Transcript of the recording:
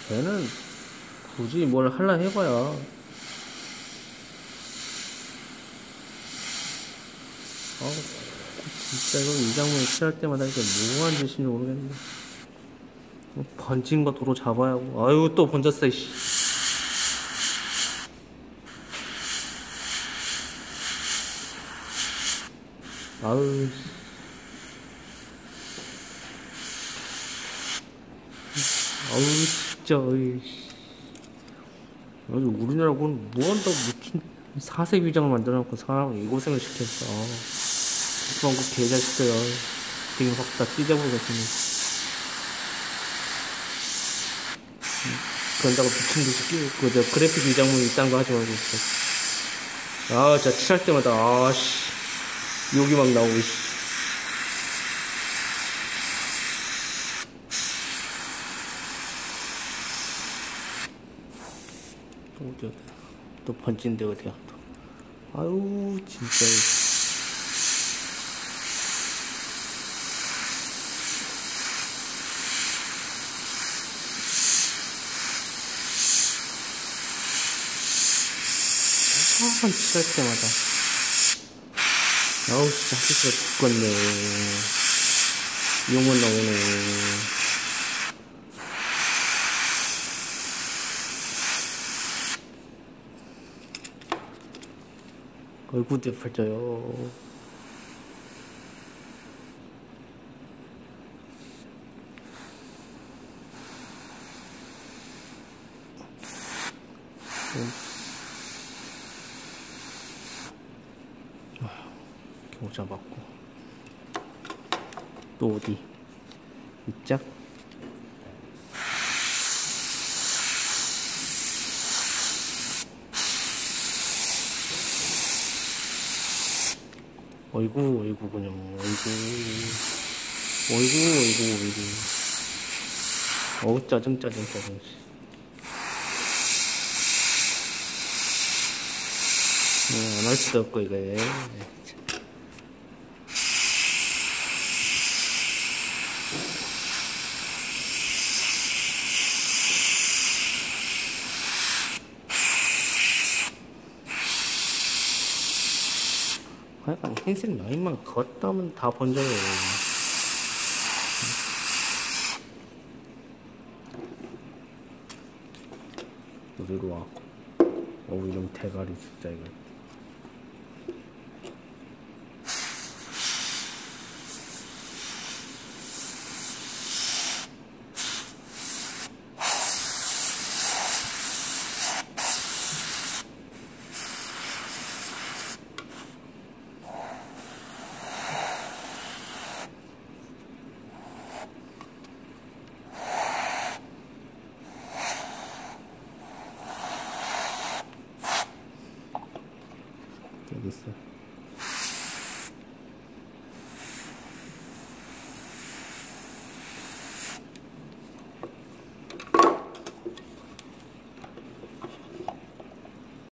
걔는 굳이 뭘 할라 해봐야. 아우, 진짜 이거 이 장면 칠할 때마다 이게 뭐하는 짓인지 모르겠네. 번진 거 도로 잡아야 하고. 아유, 또 번졌어, 이씨. 아유, 아유, 진짜, 어이씨. 아주 우리나라고는 뭐한다고 미친 사색 위장을 만들어놓고 사람을 이 고생을 시켰어. 그만 그 개자식들, 지금 확 다 찢어버리겠네. 그런다고 미친 듯이 끼고, 저 그래픽 위장물 이딴 거 하지 말고 있어. 아, 진짜 칠할 때마다, 아씨, 욕이 막 나오고, 씨. 또 번진데 어디야 또. 아유, 진짜. 한번 칠할 때마다. 아우, 진짜 하기 싫어 죽겠네. 욕은 나오네. 얼굴도 예뻐져요. 경호자 맞고. 또 어디 있자? 어이구, 어이구, 그냥, 어이구. 어이구, 어이구, 어이구. 어우, 짜증. 안 할 수도 없고, 이게. 약간 흰색 라인만 걷다면 다 번져요. 여기로 와. 어우, 이런 대가리 진짜 이거. 여기 있어.